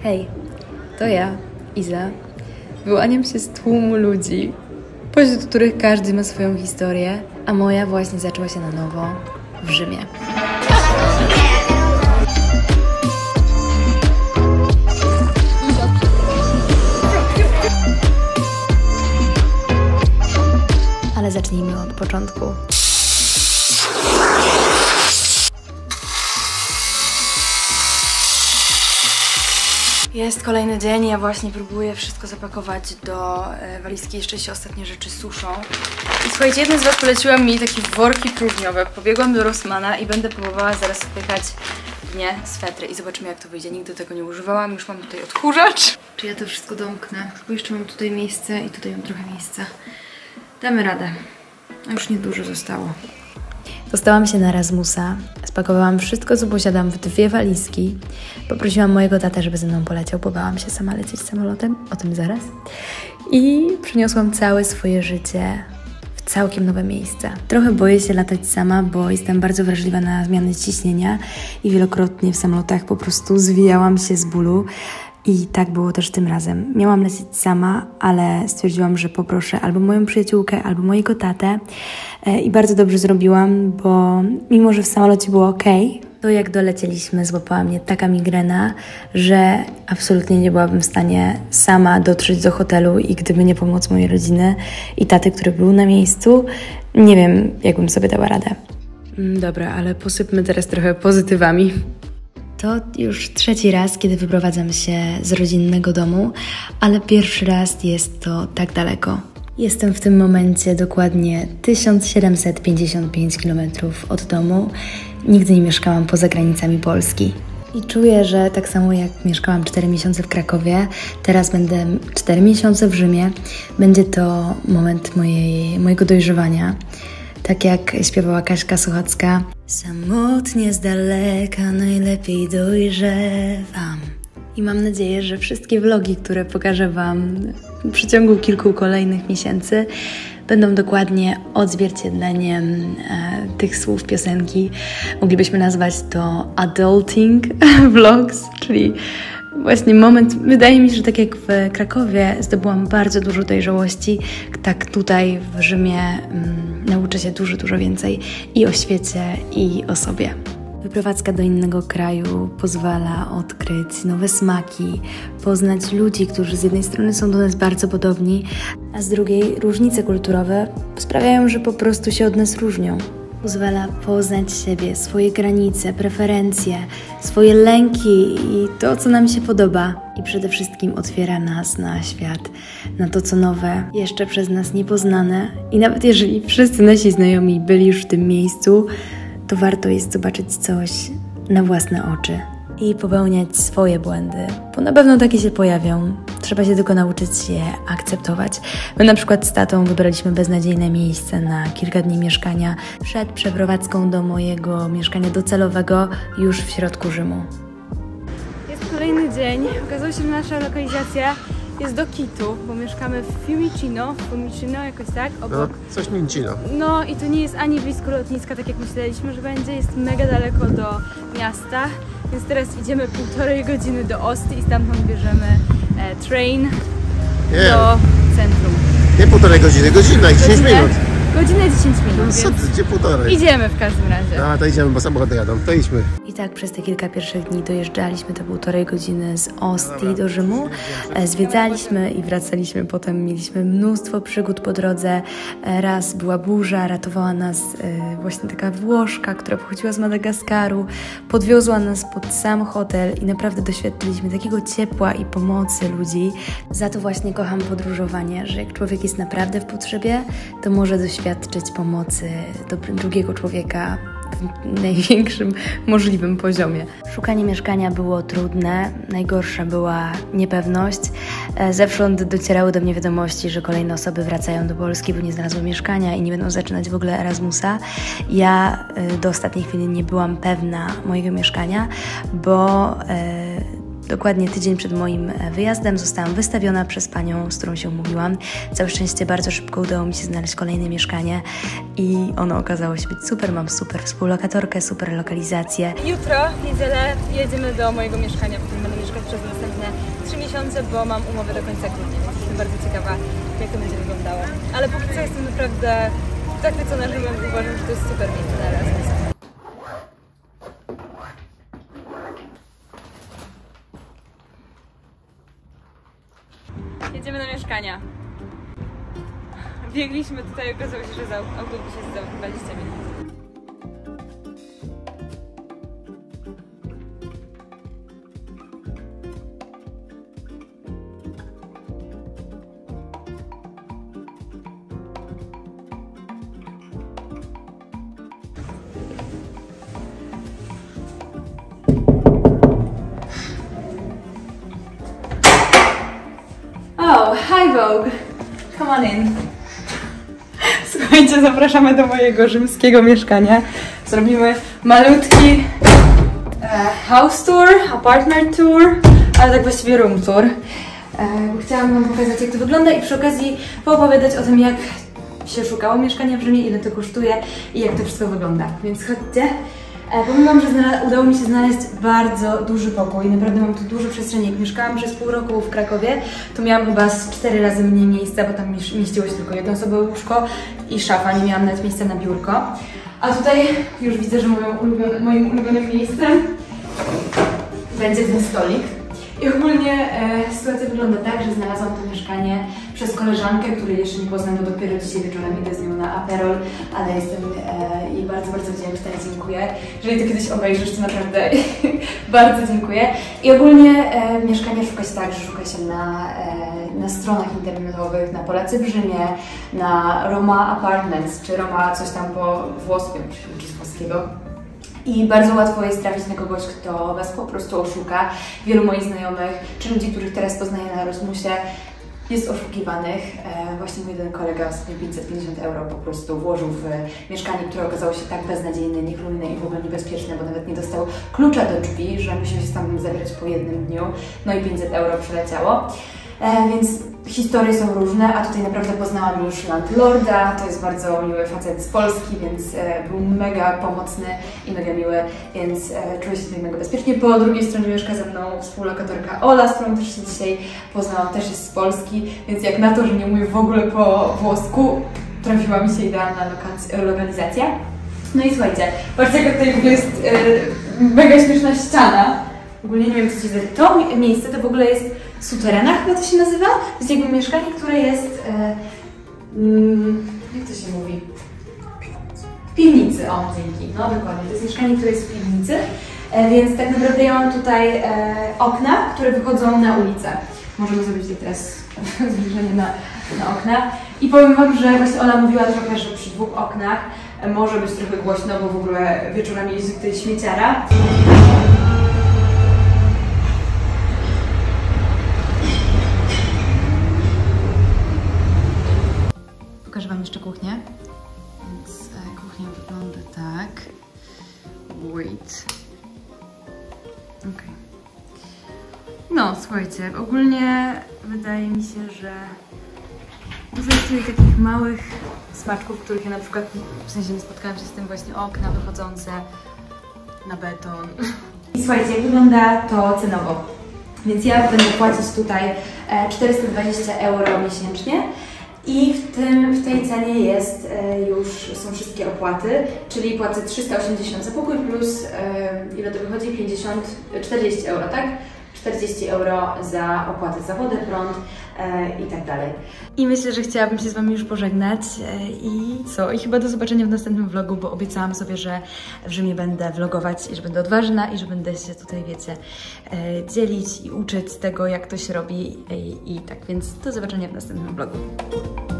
Hej, to ja, Iza. Wyłaniam się z tłumu ludzi, pośród których każdy ma swoją historię, a moja właśnie zaczęła się na nowo w Rzymie. Ale zacznijmy od początku. Jest kolejny dzień, ja właśnie próbuję wszystko zapakować do walizki, jeszcze się ostatnie rzeczy suszą. I słuchajcie, jedna z was poleciła mi takie worki próżniowe. Pobiegłam do Rossmana i będę próbowała zaraz wpychać w nie swetry i zobaczymy, jak to wyjdzie. Nigdy tego nie używałam, już mam tutaj odkurzacz. Czy ja to wszystko domknę? Bo jeszcze mam tutaj miejsce i tutaj mam trochę miejsca. Damy radę. A już niedużo zostało. Dostałam się na Erasmusa, spakowałam wszystko, co posiadam w 2 walizki. Poprosiłam mojego tatę, żeby ze mną poleciał, bo bałam się sama lecieć samolotem, o tym zaraz. I przyniosłam całe swoje życie w całkiem nowe miejsce. Trochę boję się latać sama, bo jestem bardzo wrażliwa na zmiany ciśnienia i wielokrotnie w samolotach po prostu zwijałam się z bólu. I tak było też tym razem. Miałam lecieć sama, ale stwierdziłam, że poproszę albo moją przyjaciółkę, albo mojego tatę. I bardzo dobrze zrobiłam, bo mimo, że w samolocie było ok, to jak dolecieliśmy, złapała mnie taka migrena, że absolutnie nie byłabym w stanie sama dotrzeć do hotelu i gdyby nie pomoc mojej rodziny i taty, który był na miejscu, nie wiem, jakbym sobie dała radę. Dobra, ale posypmy teraz trochę pozytywami. To już 3. raz, kiedy wyprowadzam się z rodzinnego domu, ale pierwszy raz jest to tak daleko. Jestem w tym momencie dokładnie 1755 km od domu. Nigdy nie mieszkałam poza granicami Polski. I czuję, że tak samo jak mieszkałam 4 miesiące w Krakowie, teraz będę 4 miesiące w Rzymie. Będzie to moment mojego dojrzewania. Tak jak śpiewała Kaśka Sochacka. Samotnie z daleka najlepiej dojrzewam. I mam nadzieję, że wszystkie vlogi, które pokażę Wam w przeciągu kilku kolejnych miesięcy, będą dokładnie odzwierciedleniem tych słów piosenki. Moglibyśmy nazwać to adulting vlogs, czyli właśnie moment, wydaje mi się, że tak jak w Krakowie zdobyłam bardzo dużo dojrzałości, tak tutaj w Rzymie nauczę się dużo więcej i o świecie, i o sobie. Wyprowadzka do innego kraju pozwala odkryć nowe smaki, poznać ludzi, którzy z jednej strony są do nas bardzo podobni, a z drugiej różnice kulturowe sprawiają, że po prostu się od nas różnią. Pozwala poznać siebie, swoje granice, preferencje, swoje lęki i to, co nam się podoba. I przede wszystkim otwiera nas na świat, na to, co nowe, jeszcze przez nas niepoznane. I nawet jeżeli wszyscy nasi znajomi byli już w tym miejscu, to warto jest zobaczyć coś na własne oczy i popełniać swoje błędy, bo na pewno takie się pojawią. Trzeba się tylko nauczyć je akceptować. My na przykład z tatą wybraliśmy beznadziejne miejsce na kilka dni mieszkania przed przeprowadzką do mojego mieszkania docelowego już w środku Rzymu. Jest kolejny dzień. Okazało się, że nasza lokalizacja jest do Kitu, bo mieszkamy w Fiumicino, jakoś tak, obok. No, coś Mincino. No i to nie jest ani blisko lotniska, tak jak myśleliśmy, że będzie. Jest mega daleko do miasta, więc teraz idziemy 1,5 godziny do Osty i stamtąd bierzemy train do centrum. Nie 1,5 godziny, godzina i 10 minut. Godzinę 10 minut, No co ty, gdzie 1,5? Idziemy w każdym razie. A, to idziemy, bo samochody jadą, to idźmy. I tak przez te kilka pierwszych dni dojeżdżaliśmy te 1,5 godziny z Ostii do Rzymu. Zwiedzaliśmy i wracaliśmy. Potem mieliśmy mnóstwo przygód po drodze. Raz była burza, ratowała nas właśnie taka Włoszka, która pochodziła z Madagaskaru. Podwiozła nas pod sam hotel i naprawdę doświadczyliśmy takiego ciepła i pomocy ludzi. Za to właśnie kocham podróżowanie, że jak człowiek jest naprawdę w potrzebie, to może doświadczyć pomocy drugiego człowieka w największym możliwym poziomie. Szukanie mieszkania było trudne, najgorsza była niepewność. Zewsząd docierały do mnie wiadomości, że kolejne osoby wracają do Polski, bo nie znalazły mieszkania i nie będą zaczynać w ogóle Erasmusa. Ja do ostatniej chwili nie byłam pewna mojego mieszkania, bo Dokładnie tydzień przed moim wyjazdem zostałam wystawiona przez panią, z którą się umówiłam. Całe szczęście bardzo szybko udało mi się znaleźć kolejne mieszkanie i ono okazało się być super. Mam super współlokatorkę, super lokalizację. Jutro, w niedzielę, jedziemy do mojego mieszkania, w którym będę mieszkać przez następne 3 miesiące, bo mam umowę do końca grudnia, więc jestem bardzo ciekawa, jak to będzie wyglądało. Ale póki co jestem naprawdę zachwycona, że uważam, że to jest super miejsce na Erasmus. Jedziemy na mieszkania. Biegliśmy tutaj, okazało się, że za autobus jest za 20 minut. Oh, hi Vogue! Come on in. Słuchajcie, zapraszamy do mojego rzymskiego mieszkania. Zrobimy malutki house tour, apartment tour, ale tak właściwie room tour. Chciałam wam pokazać, jak to wygląda i przy okazji poopowiadać o tym, jak się szukało mieszkania w Rzymie, ile to kosztuje i jak to wszystko wygląda. Więc chodźcie. Powiem wam, że udało mi się znaleźć bardzo duży pokój. Naprawdę mam tu dużo przestrzeni. Jak mieszkałam przez pół roku w Krakowie, to miałam chyba z 4 razy mniej miejsca, bo tam mieściło się tylko jednoosobowe łóżko i szafa. Nie miałam nawet miejsca na biurko. A tutaj już widzę, że moim ulubionym miejscem będzie ten stolik. I ogólnie sytuacja wygląda tak, że znalazłam to mieszkanie przez koleżankę, której jeszcze nie poznam, bo dopiero dzisiaj wieczorem idę z nią na aperol, ale jestem jej bardzo, bardzo wdzięczna i dziękuję. Jeżeli to kiedyś obejrzysz, to naprawdę bardzo dziękuję. I ogólnie mieszkania szuka się tak, że szuka się na stronach internetowych, na Polacy w Rzymie, na Roma Apartments, czy Roma coś tam po włosku, jak się uczy z włoskiego. I bardzo łatwo jest trafić na kogoś, kto was po prostu oszuka. Wielu moich znajomych, czy ludzi, których teraz poznaję na Erasmusie, jest oszukiwanych. Właśnie mój jeden kolega ostatnio 550 € po prostu włożył w mieszkanie, które okazało się tak beznadziejne, niechlujne i w ogóle niebezpieczne, bo nawet nie dostał klucza do drzwi, że musiał się tam zabrać po jednym dniu. No i 500 € przeleciało. Więc historie są różne, a tutaj naprawdę poznałam już landlorda, to jest bardzo miły facet z Polski, więc był mega pomocny i mega miły, więc czuję się tutaj mega bezpiecznie. Po drugiej stronie mieszka ze mną współlokatorka Ola, z którą też się dzisiaj poznałam, też jest z Polski, więc jak na to, że nie mówię w ogóle po włosku, trafiła mi się idealna lokalizacja. No i słuchajcie, patrzcie, jaka tutaj w ogóle jest mega śmieszna ściana. Ogólnie nie wiem, co się dzieje. To miejsce to w ogóle jest suterena, chyba to się nazywa. To jest jakby mieszkanie, które jest... jak to się mówi? W piwnicy. O, dzięki. No dokładnie. To jest mieszkanie, które jest w piwnicy. Więc tak naprawdę ja mam tutaj okna, które wychodzą na ulicę. Możemy zrobić tutaj teraz zbliżenie na okna. I powiem wam, że właśnie Ola mówiła trochę, że przy 2 oknach może być trochę głośno, bo w ogóle wieczorami jeździ tutaj śmieciara. Pokażę wam jeszcze kuchnię. Więc kuchnia wygląda tak. Wait. Okay. No, słuchajcie, ogólnie wydaje mi się, że dużo jest tutaj takich małych smaczków, których ja na przykład w sensie nie spotkałam się z tym, właśnie okna wychodzące na beton. I słuchajcie, jak wygląda to cenowo. Więc ja będę płacić tutaj 420 € miesięcznie. I w tej cenie są wszystkie opłaty, czyli płacę 380 za pokój plus, ile to wychodzi? 40 €, tak? 40 € za opłaty za wodę, prąd i tak dalej. I myślę, że chciałabym się z wami już pożegnać i co? I chyba do zobaczenia w następnym vlogu, bo obiecałam sobie, że w Rzymie będę vlogować i że będę odważna i że będę się tutaj, wiecie, dzielić i uczyć tego, jak to się robi i tak, więc do zobaczenia w następnym vlogu.